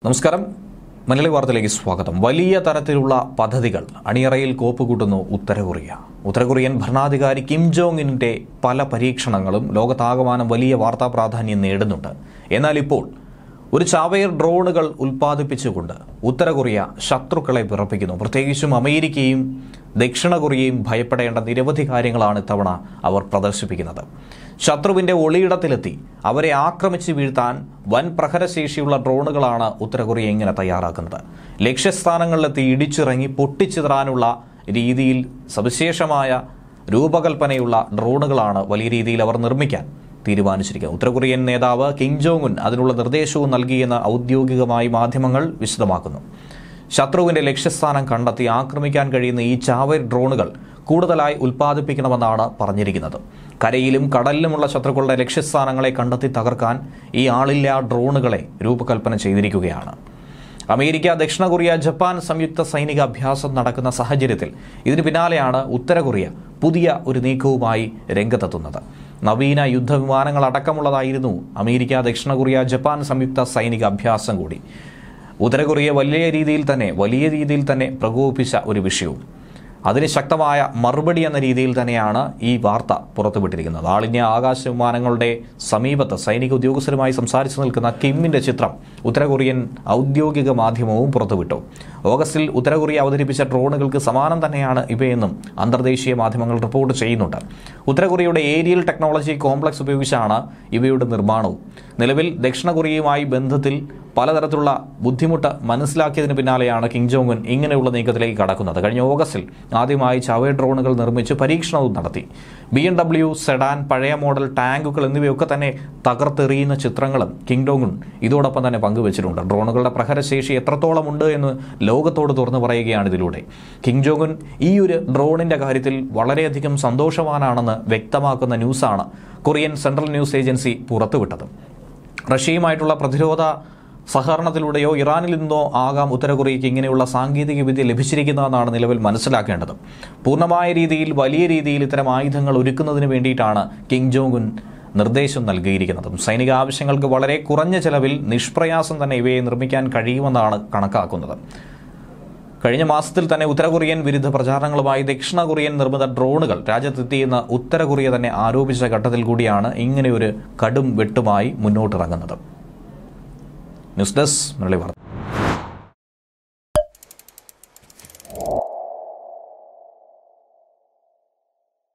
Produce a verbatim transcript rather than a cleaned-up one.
നമസ്കാരം. മലയാളി വാർത്തയിലേക്ക് സ്വാഗതം. വലിയ തരത്തിലുള്ള പദ്ധതികൾ അണിയറയിൽ കോപ്പുകൂട്ടുന്നു ഉത്തര കൊറിയ. ഉത്തര കൊറിയൻ ഭരണാധികാരി കിം ജോങ് ഇന്നിന്റെ പല പരീക്ഷണങ്ങളും ലോകത്താകമാനം വലിയ വാർത്താ പ്രാധാന്യം നേടുന്നുണ്ട്. എന്നാൽ ഇപ്പോൾ ഒരു ചാവേർ ഡ്രോണുകൾ ഉൽപ്പാദിപ്പിച്ചുകൊണ്ട് ഉത്തര കൊറിയ ശത്രുക്കളെ വിറപ്പിക്കുന്നു. പ്രത്യേകിച്ചും അമേരിക്കയും ദക്ഷിണ കൊറിയയും ഭയപ്പെടേണ്ട നിരവധി കാര്യങ്ങളാണ് ഇത്തവണ അവർ പ്രദർശിപ്പിക്കുന്നത്. ശത്രുവിന്റെ ഒളിയിടത്തിലെത്തി അവരെ ആക്രമിച്ച് വീഴ്ത്താൻ വൻ പ്രഹരശേഷിയുള്ള ഡ്രോണുകളാണ് ഉത്തര കൊറിയ ഇങ്ങനെ തയ്യാറാക്കുന്നത്. ലക്ഷ്യസ്ഥാനങ്ങളിലെത്തി ഇടിച്ചിറങ്ങി പൊട്ടിച്ചിതറാനുള്ള രീതിയിൽ സവിശേഷമായ രൂപകൽപ്പനയുള്ള ഡ്രോണുകളാണ് വലിയ രീതിയിൽ അവർ നിർമ്മിക്കാൻ തീരുമാനിച്ചിരിക്കുന്നത്. ഉത്തര കൊറിയൻ നേതാവ് കിം ജോങ് ഉൻ അതിനുള്ള നിർദ്ദേശവും നൽകിയെന്ന് ഔദ്യോഗികമായി മാധ്യമങ്ങൾ വിശദമാക്കുന്നു. ശത്രുവിന്റെ ലക്ഷ്യസ്ഥാനം കണ്ടെത്തി ആക്രമിക്കാൻ കഴിയുന്ന ഈ ചാവേർ ഡ്രോണുകൾ കൂടുതലായി ഉൽപ്പാദിപ്പിക്കണമെന്നാണ് പറഞ്ഞിരിക്കുന്നത്. കരയിലും കടലിലുമുള്ള ശത്രുക്കളുടെ ലക്ഷ്യസ്ഥാനങ്ങളെ കണ്ടെത്തി തകർക്കാൻ ഈ ആളില്ലാ ഡ്രോണുകളെ രൂപകൽപ്പന ചെയ്തിരിക്കുകയാണ്. അമേരിക്ക, ദക്ഷിണ കൊറിയ, ജപ്പാൻ സംയുക്ത സൈനിക അഭ്യാസം നടക്കുന്ന സാഹചര്യത്തിൽ ഇതിന് പിന്നാലെയാണ് ഉത്തര കൊറിയ പുതിയ ഒരു നീക്കവുമായി രംഗത്തെത്തുന്നത്. നവീന യുദ്ധവിമാനങ്ങൾ അടക്കമുള്ളതായിരുന്നു അമേരിക്ക, ദക്ഷിണ കൊറിയ, ജപ്പാൻ സംയുക്ത സൈനിക അഭ്യാസം കൂടി. ഉത്തര കൊറിയ വലിയ രീതിയിൽ തന്നെ വലിയ രീതിയിൽ തന്നെ പ്രകോപിപ്പിച്ച ഒരു വിഷയവും അതിന് ശക്തമായ മറുപടി എന്ന രീതിയിൽ തന്നെയാണ് ഈ വാർത്ത പുറത്തുവിട്ടിരിക്കുന്നത്. ആളിഞ്ഞ ആകാശ വിമാനങ്ങളുടെ സമീപത്ത് സൈനിക ഉദ്യോഗസ്ഥരുമായി സംസാരിച്ചു നിൽക്കുന്ന കിമ്മിന്റെ ചിത്രം ഉത്തര കൊറിയൻ ഔദ്യോഗിക മാധ്യമവും പുറത്തുവിട്ടു. ഓഗസ്റ്റിൽ ഉത്തര കൊറിയ അവതരിപ്പിച്ച ഡ്രോണുകൾക്ക് സമാനം തന്നെയാണ് ഇവയെന്നും അന്തർദേശീയ മാധ്യമങ്ങൾ റിപ്പോർട്ട് ചെയ്യുന്നുണ്ട്. ഉത്തര കൊറിയയുടെ ഏരിയൽ ടെക്നോളജി കോംപ്ലക്സ് ഉപയോഗിച്ചാണ് ഇവയുടെ നിർമ്മാണവും. നിലവിൽ ദക്ഷിണ കൊറിയയുമായി ബന്ധത്തിൽ പലതരത്തിലുള്ള ബുദ്ധിമുട്ട് മനസ്സിലാക്കിയതിന് പിന്നാലെയാണ് കിം ജോങ് ഉൻ ഇങ്ങനെയുള്ള നീക്കത്തിലേക്ക് കടക്കുന്നത്. കഴിഞ്ഞ ഓഗസ്റ്റിൽ ആദ്യമായി ചാവേർ ഡ്രോണുകൾ നിർമ്മിച്ച് പരീക്ഷണവും നടത്തി. ബി എം ഡബ്ല്യു, സെഡാൻ, പഴയ മോഡൽ ടാങ്കുകൾ എന്നിവയൊക്കെ തന്നെ തകർത്തെറിയുന്ന ചിത്രങ്ങളും കിം ജോങ് ഉൻ ഇതോടൊപ്പം തന്നെ പങ്കുവച്ചിട്ടുണ്ട്. ഡ്രോണുകളുടെ പ്രഹരശേഷി എത്രത്തോളം ഉണ്ട് എന്ന് ലോകത്തോട് തുറന്നു പറയുകയാണ് ഇതിലൂടെ. കിം ജോങ് ഉൻ ഈ ഒരു ഡ്രോണിന്റെ കാര്യത്തിൽ വളരെയധികം സന്തോഷവാനാണെന്ന് വ്യക്തമാക്കുന്ന ന്യൂസാണ് കൊറിയൻ സെൻട്രൽ ന്യൂസ് ഏജൻസി പുറത്തുവിട്ടത്. റഷ്യയുമായിട്ടുള്ള പ്രതിരോധ സഹകരണത്തിലൂടെയോ ഇറാനിൽ നിന്നോ ആകാം ഉത്തര കൊറിയയ്ക്ക് ഇങ്ങനെയുള്ള സാങ്കേതിക വിദ്യ ലഭിച്ചിരിക്കുന്നതെന്നാണ് നിലവിൽ മനസ്സിലാക്കേണ്ടത്. പൂർണ്ണമായ രീതിയിൽ വലിയ രീതിയിൽ ഇത്തരം ആയുധങ്ങൾ ഒരുക്കുന്നതിന് വേണ്ടിയിട്ടാണ് കിം ജോങ് ഉൻ നിർദ്ദേശം നൽകിയിരിക്കുന്നതും. സൈനിക ആവശ്യങ്ങൾക്ക് വളരെ കുറഞ്ഞ ചെലവിൽ നിഷ്പ്രയാസം തന്നെ ഇവയെ നിർമ്മിക്കാൻ കഴിയുമെന്നാണ് കണക്കാക്കുന്നത്. കഴിഞ്ഞ മാസത്തിൽ തന്നെ ഉത്തര കൊറിയൻ വിരുദ്ധ പ്രചാരണങ്ങളുമായി ദക്ഷിണ കൊറിയൻ നിർമ്മിത ഡ്രോണുകൾ രാജ്യത്തെത്തിയെന്ന് ഉത്തര കൊറിയ തന്നെ ആരോപിച്ച ഘട്ടത്തിൽ കൂടിയാണ് ഇങ്ങനെയൊരു കടും വെട്ടുമായി മുന്നോട്ടിറങ്ങുന്നത്. ന്യൂസ് ഡെസ്ക് മലയാളി വാർത്ത.